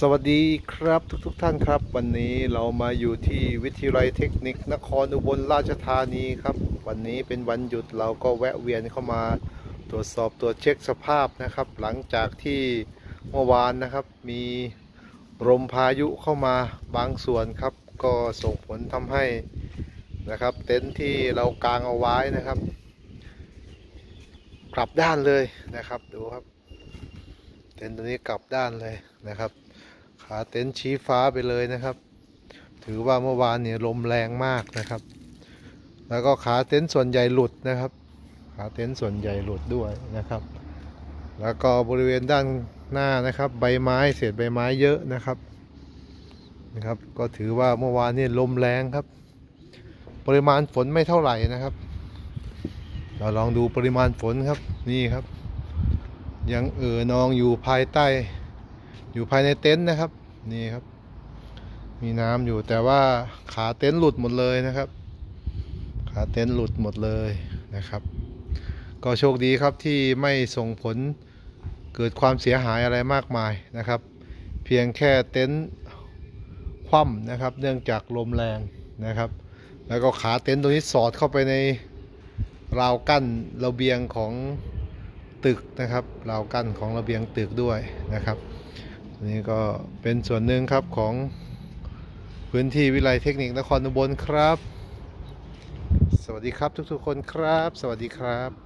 วัสดีครับทุกท่านครับวันนี้เรามาอยู่ที่วิทยาลัยเทคนิคนครอุบลราชธานีครับวันนี้เป็นวันหยุดเราก็แวะเวียนเข้ามาตรวจสอบตรวจเช็คสภาพนะครับหลังจากที่เมื่อวานนะครับมีลมพายุเข้ามาบางส่วนครับก็ส่งผลทำให้นะครับเต็นท์ที่เรากางเอาไว้นะครับกลับด้านเลยนะครับดูครับเต็นท์ตัวนี้กลับด้านเลยนะครับขาเต็นท์ชี้ฟ้าไปเลยนะครับถือว่าเมื่อวานเนี่ยลมแรงมากนะครับแล้วก็ขาเต็นท์ส่วนใหญ่หลุดนะครับขาเต็นท์ส่วนใหญ่หลุดด้วยนะครับแล้วก็บริเวณด้านหน้านะครับใบไม้เศษใบไม้เยอะนะครับก็ถือว่าเมื่อวานนี่ลมแรงครับปริมาณฝนไม่เท่าไหร่นะครับเราลองดูปริมาณฝนครับนี่ครับยังนองอยู่ภายใต้อยู่ภายในเต็นท์นะครับนี่ครับมีน้ำอยู่แต่ว่าขาเต็นท์หลุดหมดเลยนะครับขาเต็นท์หลุดหมดเลยนะครับก็โชคดีครับที่ไม่ส่งผลเกิดความเสียหายอะไรมากมายนะครับเพียงแค่เต็นท์คว่ำนะครับเนื่องจากลมแรงนะครับแล้วก็ขาเต็นท์ตัวนี้สอดเข้าไปในราวกั้นระเบียงของตึกนะครับราวกั้นของระเบียงตึกด้วยนะครับนี่ก็เป็นส่วนหนึ่งครับของพื้นที่วิทยาลัยเทคนิคนครอุบลครับสวัสดีครับทุกๆคนครับสวัสดีครับ